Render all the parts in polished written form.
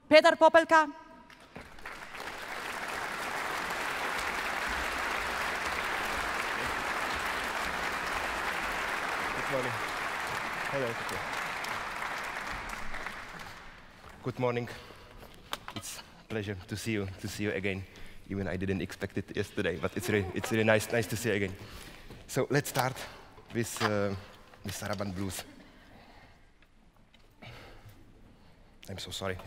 Petr Popelka. Good morning. Hello. Good morning. It's a pleasure to see you again. Even I didn't expect it yesterday, but it's really nice to see you again. So let's start with Sarabande blues. I'm so sorry.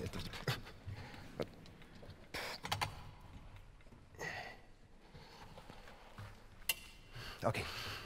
Okay.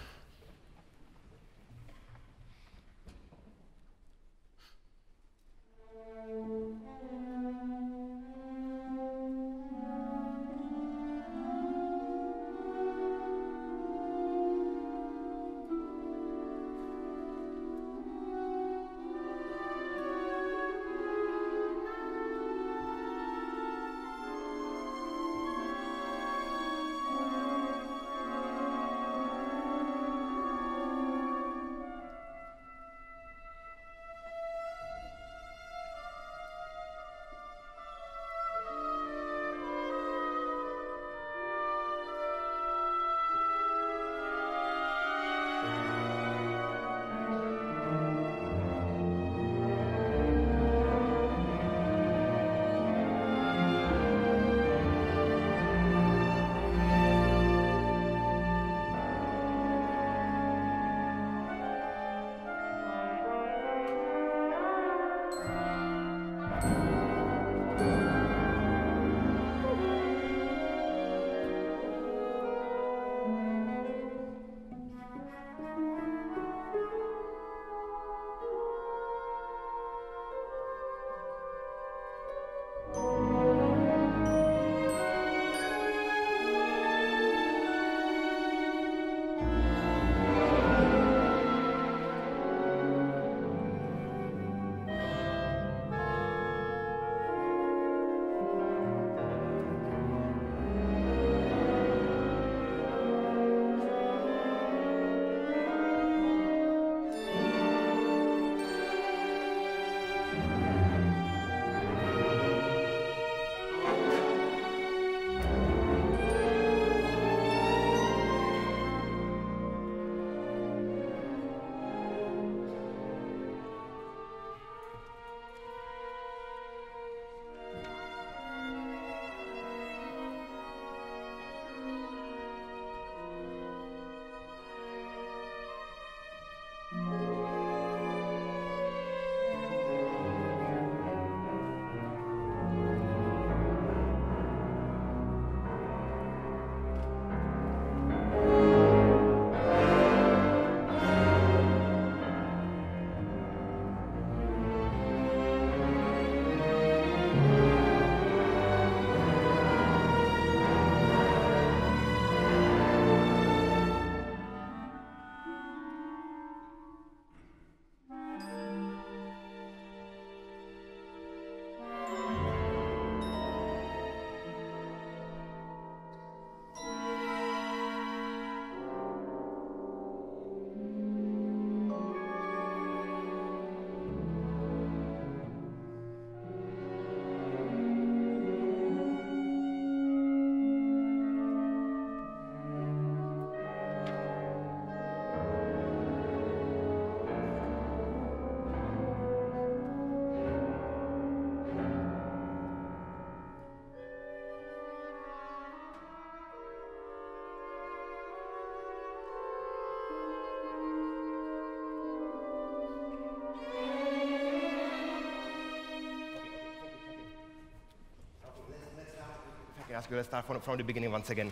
Let's start from the beginning once again.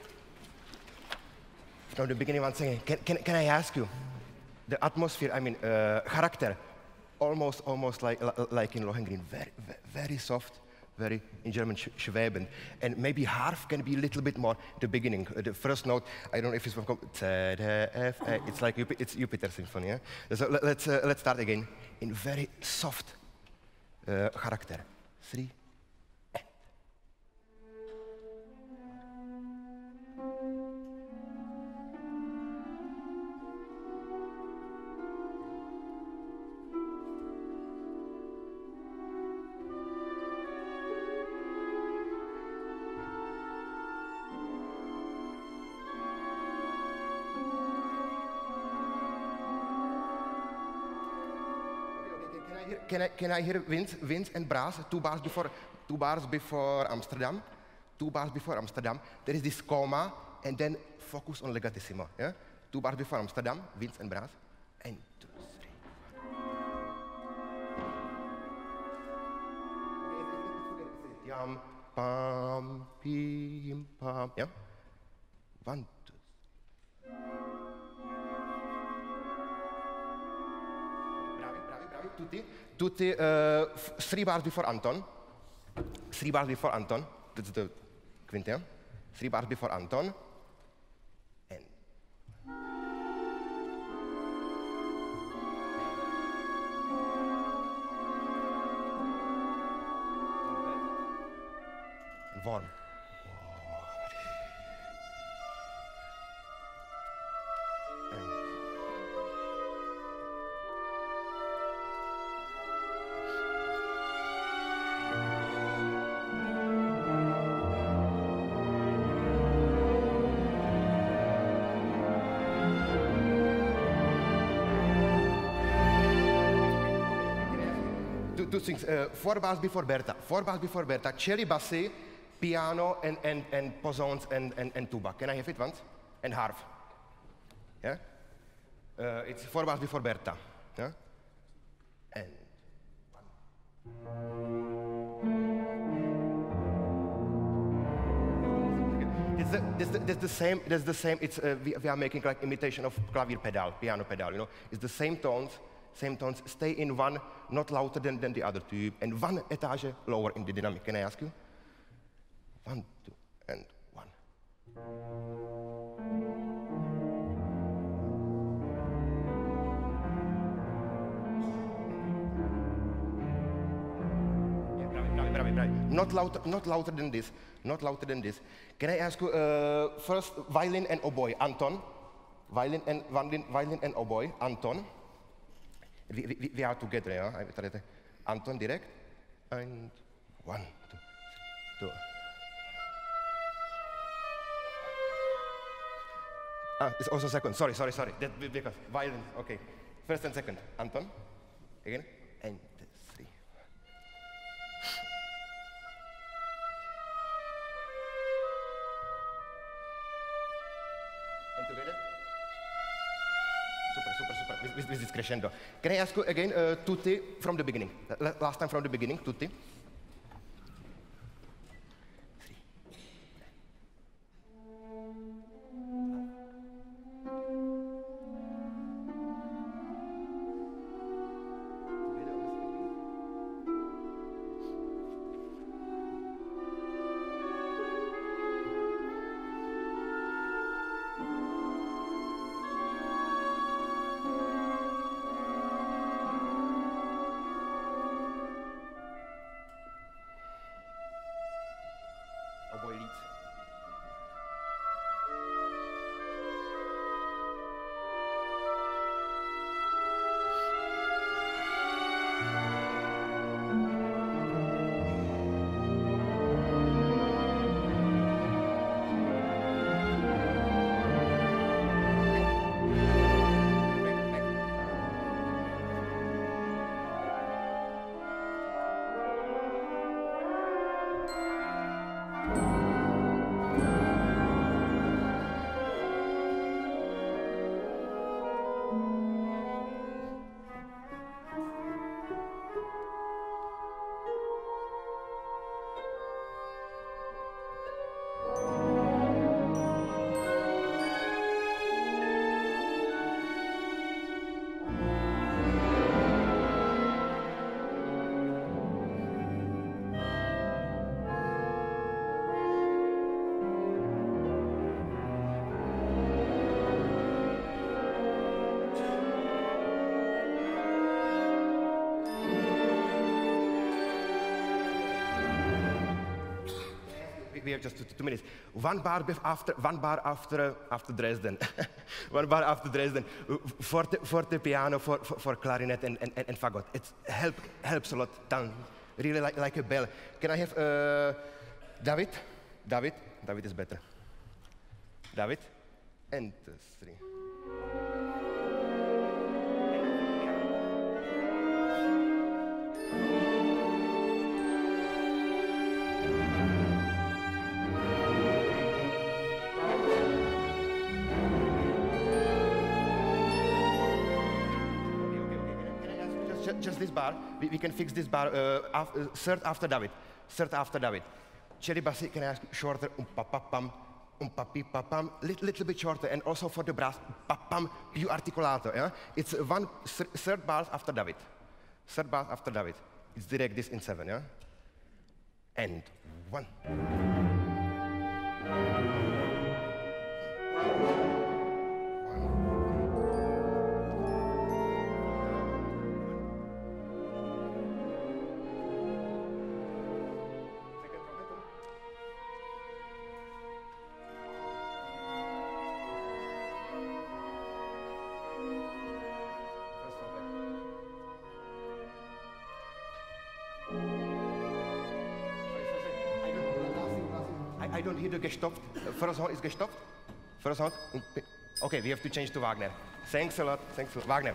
From the beginning once again. Can I ask you, the atmosphere? I mean, character, almost like in Lohengrin, very soft, very in German schwebend, and maybe half can be a little bit more. The beginning, the first note. I don't know if it's from it's like it's Jupiter Symphony. Yeah? So let's start again in very soft character. 3. can I hear winds and brass? 2 bars before Amsterdam. 2 bars before Amsterdam. There is this comma, and then focus on legatissimo. Yeah? 2 bars before Amsterdam, winds and brass. And 2, 3. Yam, pam, pim, pam. Yeah? 1, 2. Tutti, 3 bars before Anton. 3 bars before Anton. That's the quinte. Yeah? 3 bars before Anton. And warm. Two things. 4 bars before Berta. 4 bars before Berta. Cello, bassi, piano, and posons and tuba. Can I have it once? And harp. Yeah. It's 4 bars before Berta. Yeah. And 1. That's the same. That's the same. It's we are making like imitation of clavier pedal, piano pedal. You know, it's the same tones. Same tones, stay in one, not louder than the other tube, and 1 etage lower in the dynamic. Can I ask you? 1, 2, and 1. Yeah, bravi. Not louder than this. Not louder than this. Can I ask you first violin and oboe, Anton? Violin and oboe, Anton. We are together, yeah? Anton direct. And 1, 2, 2. It's also second. Sorry. That, because violin. Okay. First and second. Anton. Again. And 3. And together. Super. With this crescendo. Can I ask you again, tutti from the beginning? Last time from the beginning, tutti. 3. We have just 2 minutes. 1 bar after Dresden. 1 bar after Dresden. Forte piano for clarinet and fagot. It helps a lot. Done. Really like a bell. Can I have David? David is better. David. And 3. just this bar. We can fix this bar third after David. Third after David. Cherry bassy, can I ask shorter? Pa-pa-pam, pa-pi-pa-pam, little bit shorter, and also for the brass, pa-pam, più articolato. Yeah? It's one third bar after David. Third bar after David. It's direct this in 7, yeah? And 1. I don't hear the gestoppt. First hand is gestoppt. First hand. Okay, we have to change to Wagner. Thanks a lot. Thanks a lot. Wagner.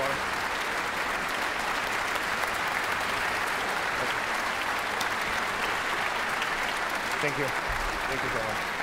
Paul. Thank you. Thank you so much.